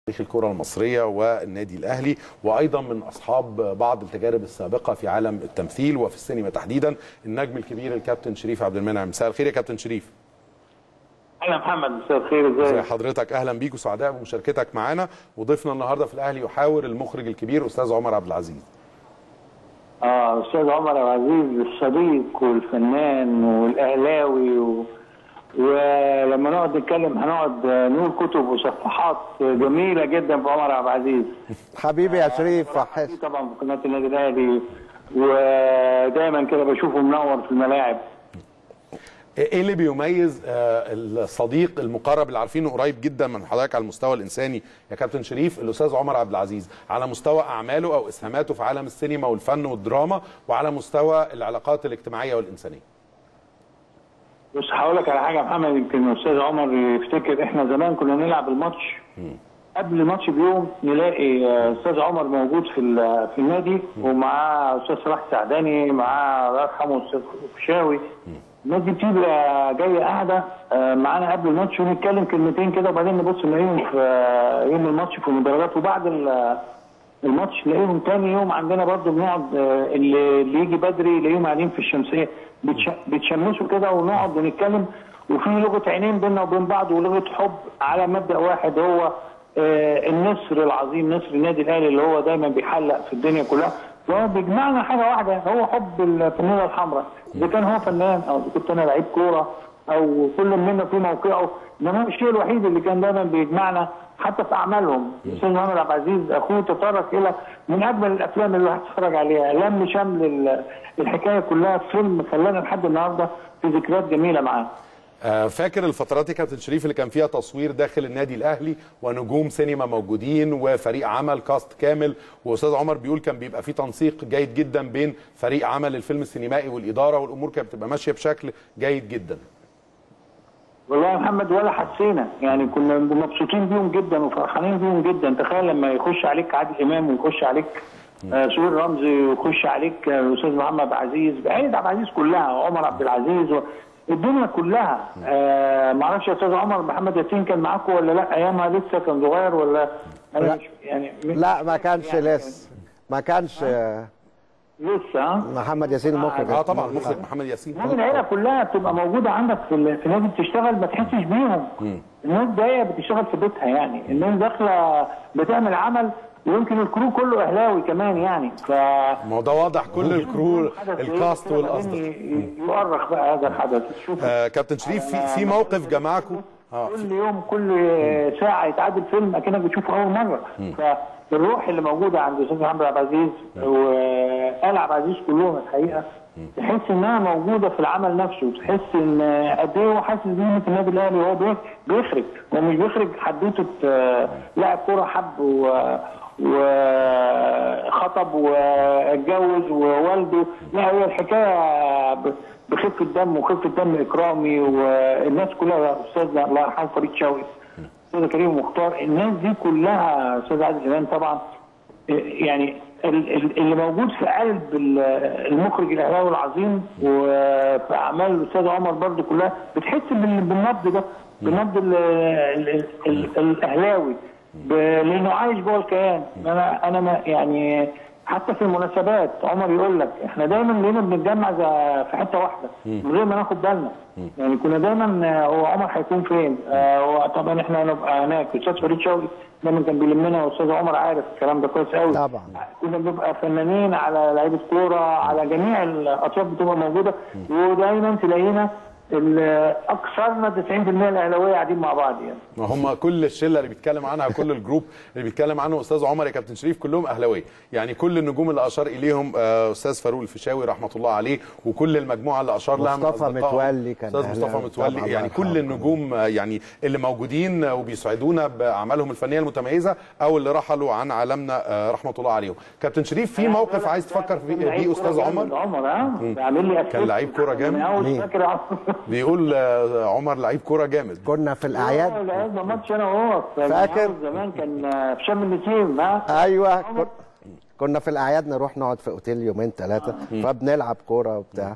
تاريخ الكرة المصرية والنادي الأهلي، وأيضا من أصحاب بعض التجارب السابقة في عالم التمثيل وفي السينما تحديدا، النجم الكبير الكابتن شريف عبد المنعم. مساء الخير يا كابتن شريف. اهلا محمد، مساء الخير. ازي حضرتك؟ اهلا بيك وسعداء بمشاركتك معانا. وضيفنا النهارده في الاهلي يحاور المخرج الكبير استاذ عمر عبد العزيز. استاذ عمر عبد العزيز الصديق والفنان والاهلاوي ولما نقعد نتكلم هنقعد نقول كتب وصفحات جميله جدا في عمر عبد العزيز. حبيبي يا شريف. طبعا في قناه النادي الاهلي ودايما كده بشوفه منور في الملاعب. ايه اللي بيميز الصديق المقرب اللي عارفينه قريب جدا من حضرتك على المستوى الانساني يا كابتن شريف، الاستاذ عمر عبد العزيز، على مستوى اعماله او اسهاماته في عالم السينما والفن والدراما، وعلى مستوى العلاقات الاجتماعيه والانسانيه؟ بص هقول لك على حاجه يا محمد، يمكن الاستاذ عمر يفتكر احنا زمان كنا نلعب الماتش قبل الماتش بيوم نلاقي استاذ عمر موجود في النادي ومعاه استاذ صلاح السعداني، معاه الله يرحمه استاذ فيشاوي. الناس دي بتبقى جايه قاعده معانا قبل الماتش ونتكلم كلمتين كده، وبعدين نبص نلاقيهم في يوم الماتش في المدرجات، وبعد الماتش نلاقيهم تاني يوم عندنا برضه بنقعد اللي يجي بدري نلاقيهم قاعدين في الشمسيه بيتشمسوا كده ونقعد ونتكلم، وفي لغه عينين بيننا وبين بعض ولغه حب على مبدا واحد، هو النسر العظيم، نسر النادي الاهلي اللي هو دايما بيحلق في الدنيا كلها، وهو بيجمعنا حاجه واحده، هو حب الفانيله الحمراء. اذا كان هو فنان او اذا كنت انا لعيب كوره او كل منا في موقعه، انما الشيء الوحيد اللي كان دايما بيجمعنا حتى في اعمالهم. الاستاذ عمر عبد العزيز اخوه تطرق الى من اجمل الافلام اللي الواحد اتفرج عليها، لم شمل الحكايه كلها في فيلم خلانا لحد النهارده في ذكريات جميله معاه. فاكر الفترات يا كابتن شريف اللي كان فيها تصوير داخل النادي الاهلي ونجوم سينما موجودين وفريق عمل كاست كامل، واستاذ عمر بيقول كان بيبقى في تنسيق جيد جدا بين فريق عمل الفيلم السينمائي والاداره، والامور كانت بتبقى ماشيه بشكل جيد جدا. والله يا محمد ولا حسينا، يعني كنا مبسوطين بيهم جدا وفرحانين بيهم جدا. تخيل لما يخش عليك عادل امام ويخش عليك سهير رمزي ويخش عليك الاستاذ محمد عبد العزيز، عيله عبد العزيز كلها، عمر عبد العزيز الدنيا كلها. معرفش يا استاذ عمر محمد ياسين كان معاكم ولا لا ايامها؟ لسه كان صغير ولا لا؟ لا ما كانش يعني لسه، ما كانش لسه. محمد ياسين المخرج. طبعا المخرج محمد ياسين. العيله كلها بتبقى موجوده عندك في نادي بتشتغل ما تحسش بيهم. الناس جايه بتشتغل في بيتها، يعني الناس داخله بتعمل عمل، ويمكن الكرو كله اهلاوي كمان يعني. ما هو ده واضح، كل الكرو الكاست والاصدقاء يؤرخ بقى هذا الحدث. كابتن شريف في موقف جمعكم كل يوم كل ساعه يتعدل فيلم اكنك بتشوفه اول مره. فالروح اللي موجوده عند الاستاذ محمد عبد العزيز وآل عبد العزيز كلهم الحقيقه تحس انها موجوده في العمل نفسه، تحس ان قد ايه هو حاسس بقيمه النادي الاهلي وهو بيخرج. هو مش بيخرج حدوته لاعب كوره حب وخطب واتجوز ووالده، لا هي الحكايه بخفه دم وخفه دم اكرامي والناس كلها، استاذنا الله يرحمه فريد شوقي، استاذ كريم مختار، الناس دي كلها، استاذ عادل امام طبعا، يعني اللي موجود في قلب المخرج الاهلاوي العظيم وفي اعمال الاستاذ عمر برضو كلها بتحس بالنبض ده، بالنبض الاهلاوي، لانه عايش جوه الكيان. انا يعني حتى في المناسبات عمر يقول لك احنا دايما لقينا بنتجمع في حته واحده من غير ما ناخد بالنا، يعني كنا دايما هو عمر هيكون فين، طبعا احنا هنبقى هناك. استاذ فريد شوقي دايما كان بيلمنا، واستاذ عمر عارف الكلام ده كويس قوي. طبعا كنا بنبقى فنانين على لعيبه كوره على جميع الاطياف بتبقى موجوده، ودايما تلاقينا اكثرنا 90% الاهلاويه قاعدين مع بعض يعني. ما هم كل الشله اللي بيتكلم عنها، كل الجروب اللي بيتكلم عنه استاذ عمر يا كابتن شريف كلهم اهلاويه، يعني كل النجوم اللي اشار اليهم استاذ فاروق الفيشاوي رحمه الله عليه، وكل المجموعه اللي اشار لها مصطفى متولي كان استاذ مصطفى متولي، يعني كل النجوم يعني اللي موجودين وبيسعدونا باعمالهم الفنيه المتميزه او اللي رحلوا عن عالمنا رحمه الله عليهم. كابتن شريف في موقف عايز تفكر بيه استاذ عمر؟ عامل لي كان لعيب كوره جامد. بيقول عمر لعيب كوره جامد. كنا في الاعياد لعبنا ماتش انا وهو فاكر زمان كان في شم النسيم. ايوه كنا في الاعياد نروح نقعد في اوتيل يومين ثلاثه فبنلعب كوره وبتاع.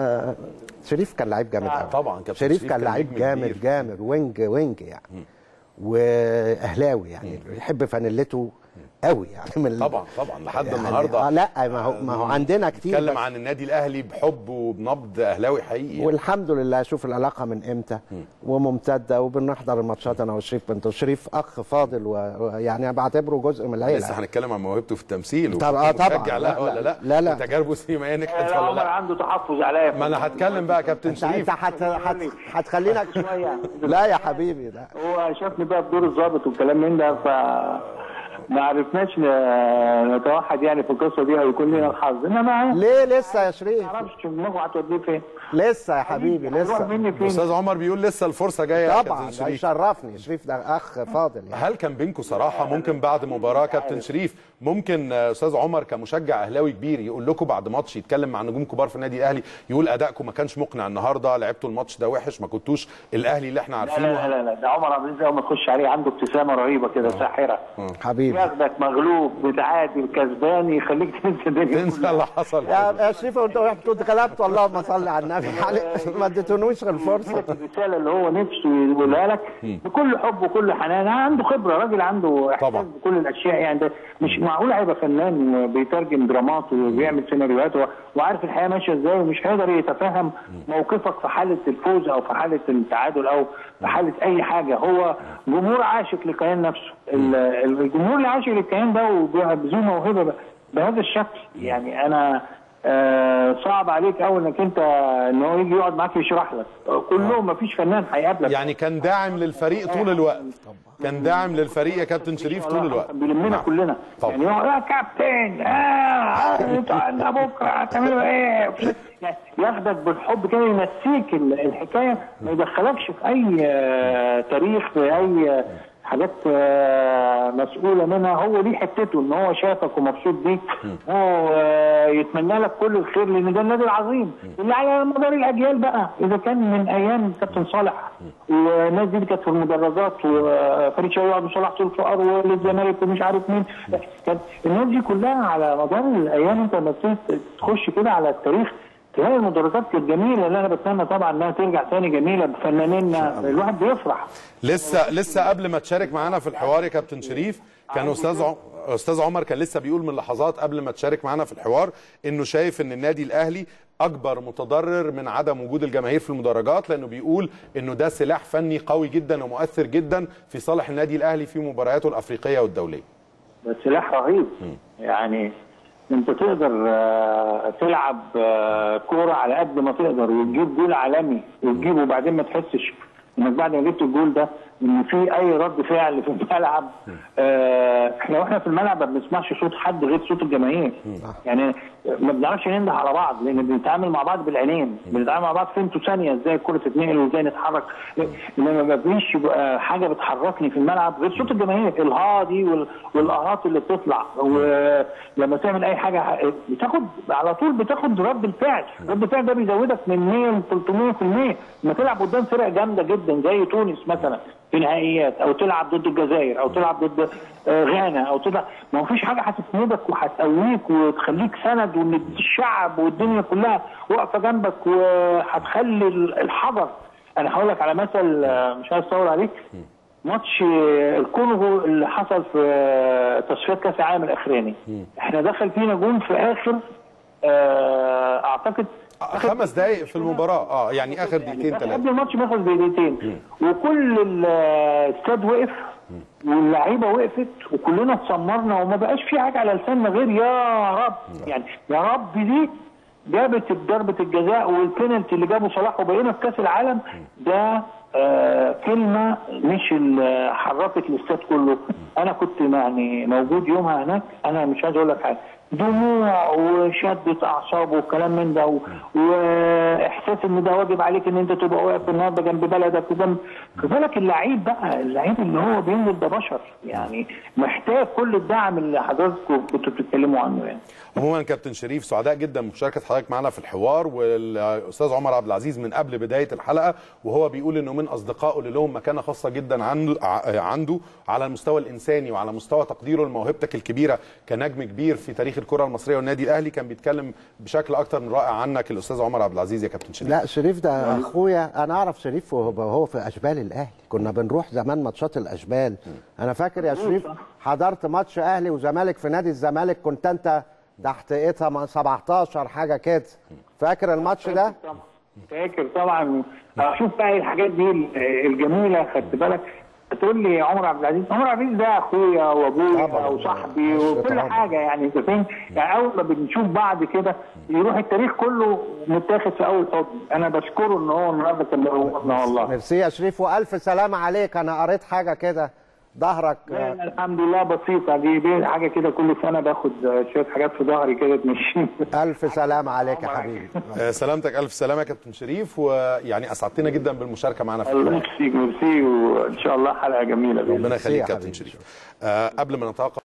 شريف كان لعيب جامد قوي طبعا. شريف كان لعيب جامد وينج يعني. واهلاوي يعني يحب فانيلته قوي يعني من طبعا لحد يعني النهارده. لا ما هو عندنا كتير بنتكلم عن النادي الاهلي بحب وبنبض اهلاوي حقيقي. والحمد لله. شوف العلاقه من امتى وممتده، وبنحضر الماتشات انا وشريف بنت شريف اخ فاضل، ويعني بعتبره جزء من العيله. لسه هنتكلم عن موهبته في التمثيل طبعا مشجع لها ولا لا وتجاربه السينمائيه نجحت ولا عمر لا. عنده تحفظ عليا. ما انا هتكلم بقى يا كابتن شريف. هتخلينا شويه. لا يا حبيبي لا. هو شافني بقى بدور الضابط والكلام من ده، ف ما عرفناش نتوحد يعني في القصه دي او يكون لنا الحظ. انما ليه لسه يا شريف؟ ما اعرفش دماغه هتوديه فين. لسه يا حبيبي لسه. استاذ عمر بيقول لسه الفرصه جايه يا طبعا. كابتن شريف. يشرفني شريف، ده اخ فاضل يعني. هل كان بينكم صراحه ممكن بعد مباراه كابتن شريف ممكن استاذ عمر كمشجع اهلاوي كبير يقول لكم بعد ماتش، يتكلم مع نجوم كبار في النادي الاهلي يقول ادائكم ما كانش مقنع النهارده، لعبتوا الماتش ده وحش، ما كنتوش الاهلي اللي احنا عارفينه؟ لا ده عمر عبد العزيز اول ما تخش عليه عنده ابتسامه رهيبه كده ساحره. حبيبي ياخدك مغلوب متعادل كسبان يخليك تنسى الدنيا تنسى اللي حصل. يا شريف انت اتكلمت اللهم صل على النبي ما اديتونوش الفرصه. الرساله اللي هو نفسه يقولها لك بكل حب وكل حنان. عنده خبره، راجل عنده احساس بكل الاشياء يعني. ده مش معقول هيبقى فنان وبيترجم درامات وبيعمل سيناريوهات وعارف الحياه ماشيه ازاي ومش هيقدر يتفهم موقفك في حاله الفوز او في حاله التعادل او في حاله اي حاجه. هو جمهور عاشق لكيان نفسه. الجمهور اللي عاشق للكيان ده وبذو موهبه بهذا الشكل يعني انا صعب عليك قوي انك انت ان هو يجي يقعد معاك يشرح لك. كلهم مفيش فنان هيقابلك. يعني كان داعم للفريق طول الوقت. كان داعم للفريق يا كابتن شريف طول الوقت. بيلمنا كلنا يعني. يا كابتن انا بكره هتعملوا ايه؟ يعني ياخدك بالحب كده ينسيك الحكايه، ما يدخلكش في اي تاريخ، في اي حاجات مسؤوله منها. هو دي حتته ان هو شافك ومبسوط بيك، هو يتمنى لك كل الخير لان ده النادي العظيم اللي على مدار الاجيال بقى. اذا كان من ايام كابتن صالح والناس دي كانت في المدرجات وفريد شوقي وصلاح سلطان والزمالك ومش عارف مين، كانت الناس دي كلها على مدار الايام. انت لما تخش كده على التاريخ تلاقي المدرجات كانت جميله، اللي انا بتمنى طبعا انها ترجع ثاني جميله بفنانينا. الواحد بيفرح. لسه قبل ما تشارك معانا في الحوار يا كابتن شريف كان استاذ عمر كان لسه بيقول من لحظات قبل ما تشارك معانا في الحوار انه شايف ان النادي الاهلي اكبر متضرر من عدم وجود الجماهير في المدرجات، لانه بيقول انه ده سلاح فني قوي جدا ومؤثر جدا في صالح النادي الاهلي في مبارياته الافريقيه والدوليه. ده سلاح رهيب يعني. انت تقدر تلعب كوره على قد ما تقدر وتجيب جول عالمي وتجيبه وبعدين ما تحسش انك بعد ما جبت الجول ده ان في اي رد فعل في الملعب. احنا في الملعب ما بنسمعش صوت حد غير صوت الجماهير يعني. ما بنعرفش ننده على بعض لان بنتعامل مع بعض بالعينين، بنتعامل مع بعض فهمتوا ثانيه ازاي الكره تتنقل وازاي نتحرك. انما ما فيش حاجه بتحركني في الملعب غير صوت الجماهير، الهادي والاهات اللي بتطلع. ولما تعمل اي حاجه بتاخد رد الفعل. رد الفعل ده بيزودك من 100 ل 300%. لما تلعب قدام فرق جامده جدا زي تونس مثلا في نهائيات، او تلعب ضد الجزائر، او تلعب ضد غانا، او تلعب، ما فيش حاجه هتسندك وهتقويك وتخليك سند، وان الشعب والدنيا كلها واقفه جنبك وهتخلي الحجر. انا هقول لك على مثل مش عايز اطول عليك. ماتش الكونغو اللي حصل في تصفيات كاس العالم الاخراني، احنا دخل فينا جون في اخر اعتقد 5 دقائق في المباراه. يعني اخر دقيقتين 3 قبل الماتش باخد دقيقتين، وكل الاستاد وقف واللعيبه وقفت وكلنا اتسمرنا وما بقاش في حاجه على لساننا غير يا رب. يعني يا رب دي جابت ضربه الجزاء والبينالتي اللي جابه صلاح وبقينا في كاس العالم. ده كلمه مش اللي حركت الاستاد كله. انا كنت يعني موجود يومها هناك. انا مش عايز اقول لك حاجه، دموع وشدة اعصاب والكلام من ده واحساس ان ده واجب عليك ان انت تبقى واقف النهارده جنب بلدك وجنب. خد بالك اللعيب بقى، اللعيب اللي هو بينزل ده بشر يعني، محتاج كل الدعم اللي حضراتكم كنتوا بتتكلموا عنه يعني. عموما كابتن شريف سعداء جدا بمشاركه حضرتك معنا في الحوار، والاستاذ عمر عبد العزيز من قبل بدايه الحلقه وهو بيقول انه من اصدقائه اللي لهم مكانه خاصه جدا عنده على المستوى الانساني وعلى مستوى تقديره لموهبتك الكبيره كنجم كبير في تاريخ الكره المصريه والنادي الاهلي كان بيتكلم بشكل اكتر من رائع عنك الاستاذ عمر عبد العزيز يا كابتن شريف. لا شريف ده اخويا، انا اعرف شريف وهو في اشبال الاهلي، كنا بنروح زمان ماتشات الاشبال. انا فاكر يا شريف حضرت ماتش اهلي وزمالك في نادي الزمالك، كنت انت تحت ايتها 17 حاجه كده، فاكر الماتش ده؟ فاكر طبعا. اشوف بقى الحاجات دي الجميله، خدت بالك تقول لي عمر عبد العزيز. عمر عبد العزيز ده اخويا وابويا وصاحبي وكل حاجه، يعني انت فاهم. يعني اول ما بنشوف بعض كده يروح التاريخ كله متاخد في اول حضن. انا بشكره ان هو النهارده كان موجودنا والله. ميرسي يا شريف والف سلامه عليك. انا قريت حاجه كده ظهرك. الحمد لله بسيطه، دي حاجه كده، كل سنه باخد شويه حاجات في ظهري كده تمشيني. الف سلامه عليك يا حبيبي. سلامتك، الف سلامه يا كابتن شريف، ويعني اسعدتنا جدا بالمشاركه معنا في ميرسي، وان شاء الله حلقه جميله. ربنا يخليك كابتن شريف. قبل ما نتوقف